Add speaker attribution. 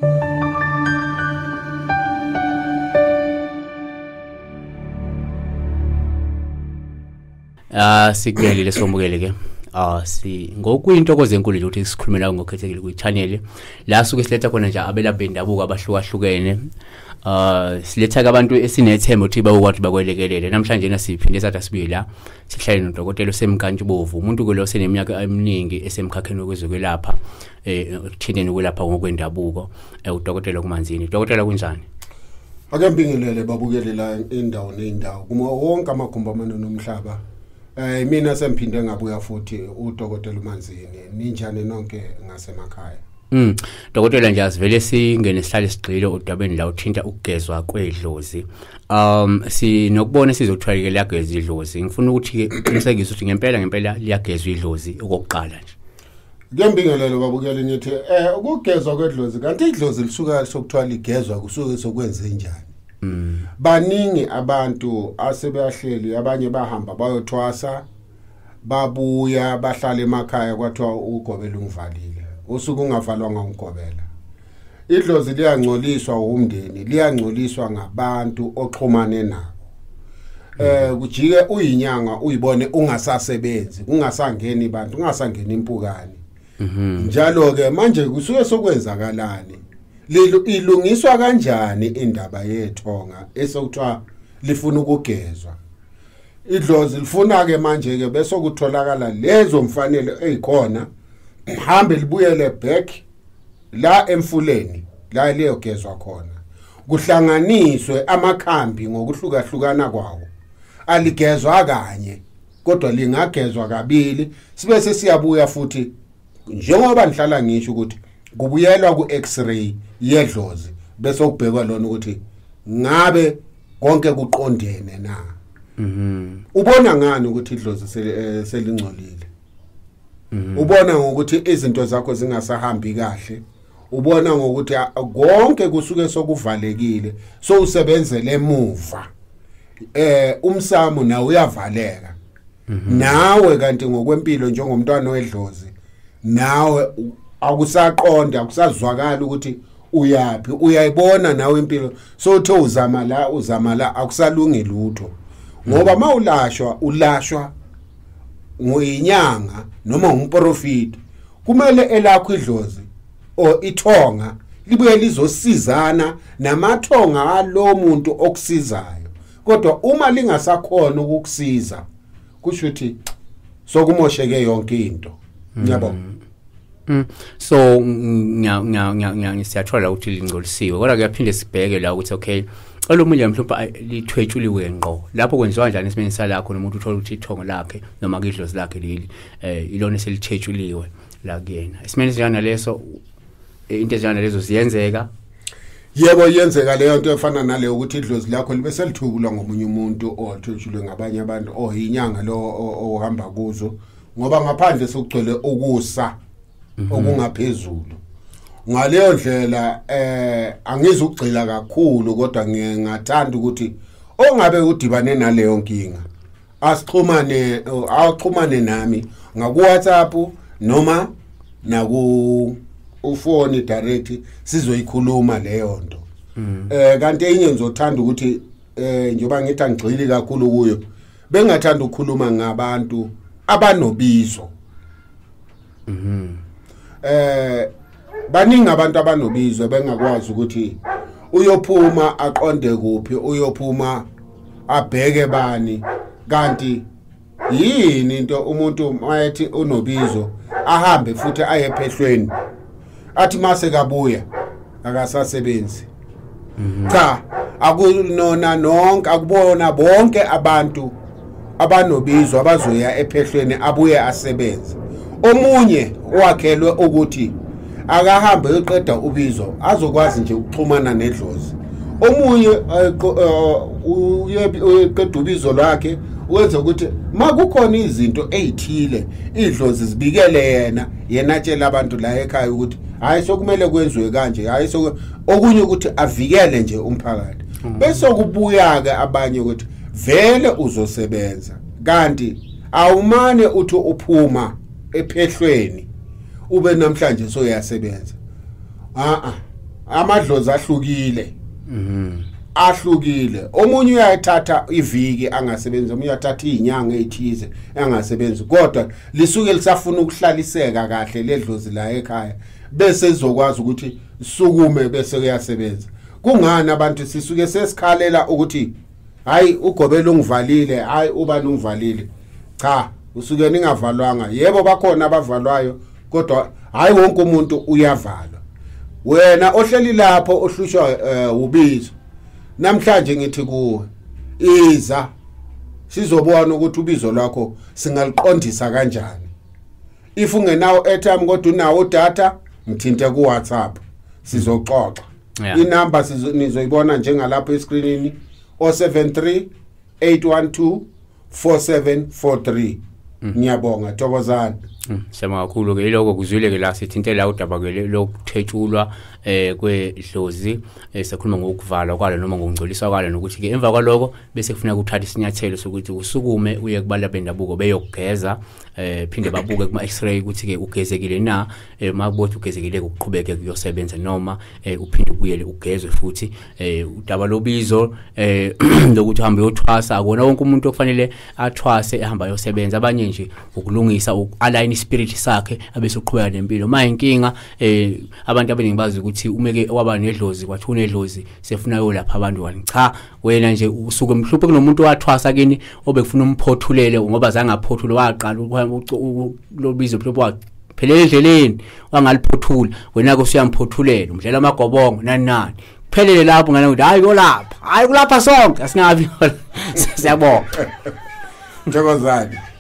Speaker 1: Sikubelile somukele ke. Ngokuyintokozo enkulu nje ukuthi sikhulumela ngokukhethekile kwi-channel la suke siletha khona nje abelaphi bendabuko abahlukahlukene. Siletha abantu esinethemba ukuthi bakwazi bakwelekelele. Namhlanje nasiphinde sathi sibuye la sihlale nodokotela osemkantshubovu, umuntu ke lo seneminyaka eminingi esemkhakheni wokwezokwelapha ukuthindeni ukwelapha ngokwendabuko udokotela kuManzini. Dokotela kunjani?
Speaker 2: Akembingelele babukelela indawo nendawo kuma wonke amagumbamano nomhlaba. Mina semphinde ngabuya futhi udokotela uManzini. Ninjani nonke ngasemakhaya?
Speaker 1: Dokotela nje asivele singene sihlale sigxile udabeni la uthinta ukugezwa kwedlozi. Sinokubona sizothwaleke liyagezwa idlozi. Ngifuna ukuthi uqinisekise ukuthi ngempela liyagezwa idlozi okokuqala nje.
Speaker 2: Ngembingelelo babukele nithi ukugezwa kwedlozi kanti idlozi lisuka sokuthwala igezwa kusuke sokwenze njani? Baningi abantu asebehleli, abanye bahamba bayothwasa, babuya bahlala emakhaya kwathiwa ugobela ungivalile. Usuku ungavalwanga ungigobela. Idlozi liyangcoliswa umndeni, liyangcoliswa ngabantu oxhumane nabo. Kujike uyinyanga uyibone ungasasebenzi, ungasangeni abantu, ungasangeni impukani. Njalo ke manje kusuke sokwenzakalani? Ilungiswa kanjani indaba yethonga esokuthiwa lifuna ukugezwa? Idlozi lifuna ke manje ke bese kutholakala lezo mfanele ezikhona, hambe libuyele back la emfuleni la liyogezwa khona. Kuhlanganiswe amakhambi ngokuhlukahlukana kwawo. Aligezwa kanye kodwa lingagezwa kabili sibe sesiyabuya futhi njengoba nihlala ngisho ukuthi kubuyelwa ku-X-ray yedlozi bese kubhekwa lona ukuthi ngabe konke kuqondene na. Ubona ngani ukuthi idlozi selingcolile? Ubona ngokuthi izinto zakho zingasahambi kahle. Ubona ngokuthi konke kusuke sokuvalekile so usebenzele emuva. Umsamo nawe uyavaleka. Nawe kanti ngokwempilo njengomntwana wedlozi nawe akusaqonda akusazwakala ukuthi uyapi, uyayibona nawe impilo so uthe uzama la akusalungi lutho ngoba ulashwa ngoyinyanga noma umprofit kumele elakho idlozi o ithonga libuye lizosizana namathonga alo muntu okusizayo. Kodwa uma lingasakhona ukukusiza kusho ukuthi sokumosheke yonke into. Ngiyabona.
Speaker 1: So siyathola ukuthi lingcolisiwe kodwa kuyaphinde sibheke la ukuthi okay olomunye mhlawumbe lithwetshuliwe ngqo lapho kwenziwa kanjani esimeni salakho nomuntu uthola ukuthi ithongo lakhe noma idlozi lakhe leli ilona selithetshuliwe la kuyena esimeni njana leso into njana lezo ziyenzeka.
Speaker 2: Yebo yenzeka leyo nto efana naleyo ukuthi idlozi lakho libe selithubulwa ngomunye umuntu othwetshulwe ngabanye abantu oyinyanga lo ohamba kuzo ngoba ngaphandle sokugcwele ukusa okungaphezulu. Ngaleyo ndlela angizugcila kakhulu kodwa ngingathanda ukuthi ongabe udibane naleyo nkinga axhumane nami ngaku WhatsApp noma naku ufoni direct sizoyikhuluma leyo nto. Kanti enye ngizothanda ukuthi njoba ngithi angigxili kakhulu kuyo bengathanda ukukhuluma ngabantu abanobizo. Baningi abantu abanobizo bengakwazi ukuthi uyophuma aqonde kuphi, uyophuma abheke bani, kanti yini into umuntu mayethi unobizo ahambe futhi aye ephehlweni athi mase kabuya akasasebenzi. Cha akunona nonke akubona bonke abantu abanobizo abazoya ephehlweni abuye asebenze. Omunye wakhelwe ukuthi akahambe eqeda ubizo azokwazi nje ukuxhumana nedlozi. Omunye uyeqeda ubizo lakhe wenza ukuthi makukhona izinto ezithile idlozi zibikele yena atshela abantu la ekhaya ukuthi hayi sokumele kwenziwe kanje, hayi okunye ukuthi avikele nje umphakathi. Bese kubuya ke abanye ukuthi vele uzosebenza kanti awumane uthi uphuma ephehlweni ube namhlanje soyasebenza. amadlozi ahlukile omunye uyayithatha iviki angasebenzi omunye uyathatha izinyanga ezithize angasebenzi kodwa lisuke lisafuna ukuhlaliseka kahle ledlozi la ekhaya bese izokwazi ukuthi sukume bese kuyasebenza kungani abantu sisuke sesikhalela ukuthi hayi ugobela ungivalile hayi ubani ungivalile cha usuke ningavalwanga yebo bakhona abavalwayo kodwa hayi wonke umuntu uyavalwa wena ohleli lapho ohlushwa ubizo namhlanje ngithi kuwe iza sizobona ukuthi ubizo lwakho singaliqondisa kanjani if ungenawo airtime kodwa unawo data ngithinte ku WhatsApp sizoxoxa inamba nizoyibona njengalapha escreenini 073 812 4743 ngiyabonga thokozana
Speaker 1: sema kakhulu ke lokho kuzwile ke la sithintela udaba ke lokuthethulwa kwedlozi sekhuluma ngokuvala kwalo noma ngokungcoliswa kwalo nokuthi ke emva kwaloko bese kufuneka ukuthatha isinyathelo sokuthi usukume uye kubala bendabuko beyokugeza phinde babuke kuma x-ray ukuthi ke ugezekile na makubothi ugezekile ukuqhubeke kuyosebenza noma uphinde ubuyele ugezwe futhi udaba lobizo lokuthi uhambe uyothwasa akona wonke umuntu okufanele athwase ehamba yosebenza abanye nje ukulungisa uku-align ispirit sakhe abese uqhubeka nempilo mayinkinga abantu abaningi bazi ukuthi umeke waba nedlozi kwathi unedlozi sefuna yolapha abantu wani cha wena nje usuke mhluphe kunomuntu wathwasa kini obekufuna umphothulele ngoba zange aphothule waqala lobizo phela phelele endleleni wangaliphothula wena ke usuyamphothulela umdlela amagobongo nani kuphelele lapho ngana ukuthi hayi yolapha hayi kulapha sonke asingabi siyabonga
Speaker 2: thokozani